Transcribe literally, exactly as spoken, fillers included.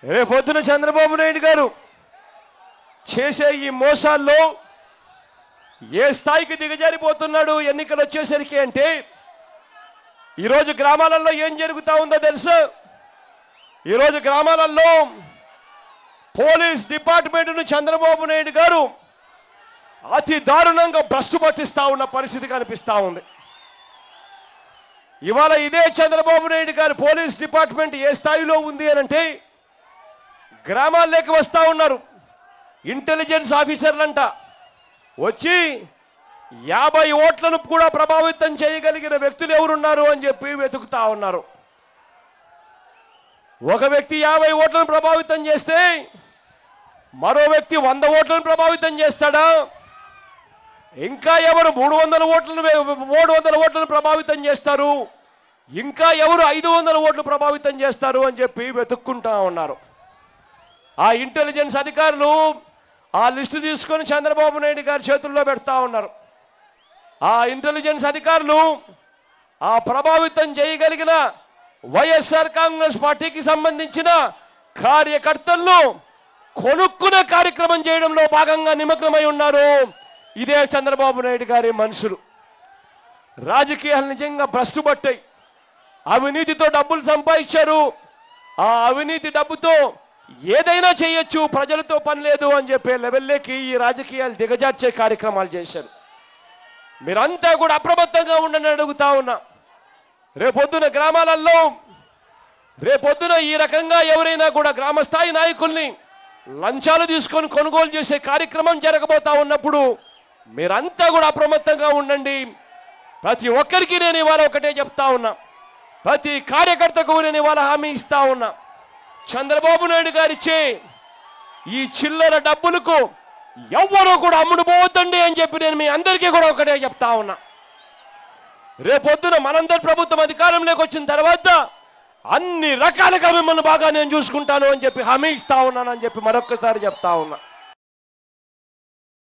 రేపొద్దున చంద్రబాబు నాయుడు గారు చేసే ఈ మోసాల్లో ఏ స్థాయికి దిగజారిపోతున్నాడు ఎన్నికలు వచ్చేసరికి అంటే ఈరోజు గ్రామాలలో ఏం జరుగుతా ఉందో తెలుసు. ఈరోజు గ్రామాలలో పోలీస్ డిపార్ట్మెంట్ను చంద్రబాబు నాయుడు గారు అతి దారుణంగా భ్రష్టు పట్టిస్తా ఉన్న పరిస్థితి కనిపిస్తూ ఉంది. ఇవాళ ఇదే చంద్రబాబు నాయుడు గారు పోలీస్ డిపార్ట్మెంట్ ఏ స్థాయిలో ఉంది అని అంటే గ్రామాల్లోకి వస్తూ ఉన్నారు ఇంటెలిజెన్స్ ఆఫీసర్లంట. వచ్చి యాభై ఓట్లను కూడా ప్రభావితం చేయగలిగిన వ్యక్తులు ఎవరున్నారు అని చెప్పి వెతుకుతా ఉన్నారు. ఒక వ్యక్తి యాభై ఓట్లను ప్రభావితం చేస్తే మరో వ్యక్తి వంద ఓట్లను ప్రభావితం చేస్తాడా? ఇంకా ఎవరు మూడు వందల ఓట్లను మూడు వందల ఓట్లను ప్రభావితం చేస్తారు? ఇంకా ఎవరు ఐదు వందల ఓట్లు ప్రభావితం చేస్తారు అని చెప్పి వెతుక్కుంటా ఉన్నారు. ఆ ఇంటెలిజెన్స్ అధికారులు ఆ లిస్టు తీసుకొని చంద్రబాబు నాయుడు గారి చేతుల్లో పెడతా ఉన్నారు. ఆ ఇంటెలిజెన్స్ అధికారులు ఆ ప్రభావితం చేయగలిగిన వైఎస్ఆర్ కాంగ్రెస్ పార్టీకి సంబంధించిన కార్యకర్తలను కొనుక్కునే కార్యక్రమం చేయడంలో భాగంగా నిమగ్నమై ఉన్నారు. ఇదే చంద్రబాబు నాయుడు గారి మనుషులు. రాజకీయాలు నిజంగా భ్రష్టు పట్టాయి. అవినీతితో డబ్బులు సంపాదించారు. ఆ అవినీతి డబ్బుతో ఏదైనా చేయొచ్చు, ప్రజలతో పని లేదు అని చెప్పే లెవెల్లోకి ఈ రాజకీయాలు దిగజార్చే కార్యక్రమాలు చేశారు. మీరంతా కూడా అప్రమత్తంగా ఉండని అడుగుతా ఉన్నా. రేపొద్దున గ్రామాలలో రేపొద్దున ఈ రకంగా ఎవరైనా కూడా గ్రామస్థాయి నాయకుల్ని లంచాలు తీసుకొని కొనుగోలు చేసే కార్యక్రమం జరగబోతా ఉన్నప్పుడు మీరంతా కూడా అప్రమత్తంగా ఉండండి. ప్రతి ఒక్కరికి నేను ఇవాళ ఒకటే చెప్తా ఉన్నా, ప్రతి కార్యకర్తకు నేను ఇవాళ హామీ ఇస్తా ఉన్నా. చంద్రబాబు నాయుడు గారిచ్చే ఈ చిల్లర డబ్బులకు ఎవ్వరూ కూడా అమ్ముడు పోవద్దండి అని చెప్పి నేను మీ అందరికీ కూడా ఒకటే చెప్తా ఉన్నా. రేపొద్దున మనందరి ప్రభుత్వం అధికారంలోకి వచ్చిన తర్వాత అన్ని రకాలుగా మిమ్మల్ని బాగా నేను చూసుకుంటాను అని చెప్పి హామీ ఇస్తా ఉన్నానని చెప్పి మరొక్కసారి చెప్తా ఉన్నా.